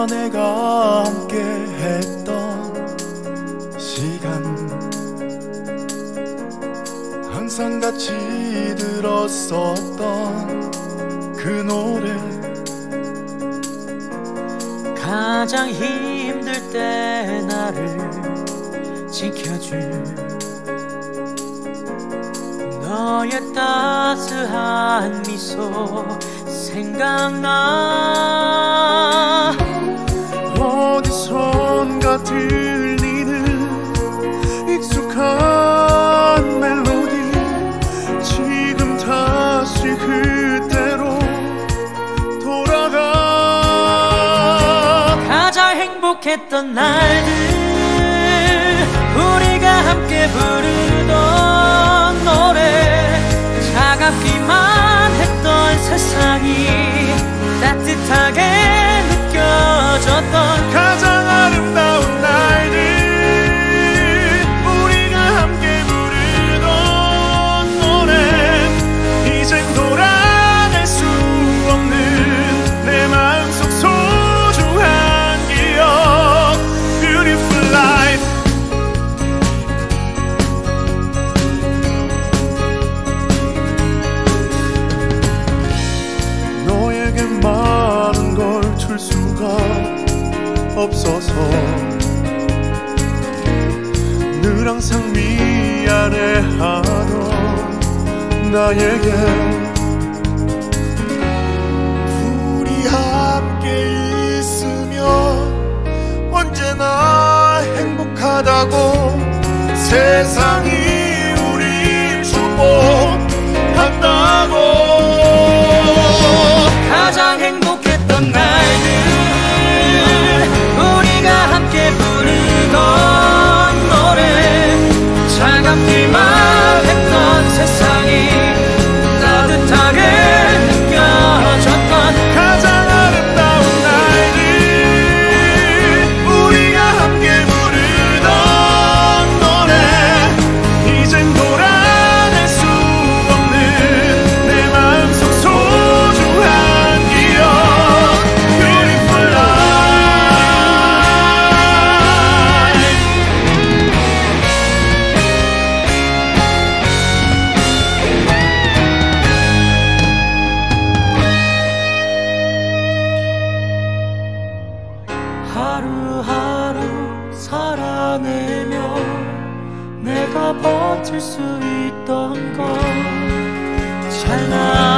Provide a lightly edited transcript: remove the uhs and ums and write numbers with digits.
내가 함께 했던 시간 항상 같이 들었었던 그 노래 가장 힘들 때 나를 지켜줄 너의 따스한 미소 생각나 어디선가 들리는 익숙한 멜로디 지금 다시 그때로 돌아가 가장 행복했던 날들 우리가 함께 부르던 노래 차갑기만 했던 세상이 따뜻하게 느껴졌던 가장 아름다운 날들 우리가 함께 부르던 노래 이젠 돌아갈 수 없는 내 마음속 소중한 기억 Beautiful life 너에게 많은 걸 줄 수가 없어서 늘 항상 미안해하던 나에게 우리 함께 있으면 언제나 행복하다고 세상이 우리 축복한다고 가장 행복했던 날들 우리가 함께 부르던 노래 차갑기만 했던 세상이 따뜻하게 느껴졌던 가장 아름다운 날들 우리가 함께 부르던 노래 이젠 돌아갈 수 없는 내 마음속 소중한 기억 Beautiful life 하루하루 살아내며 내가 버틸 수 있던 건 찰나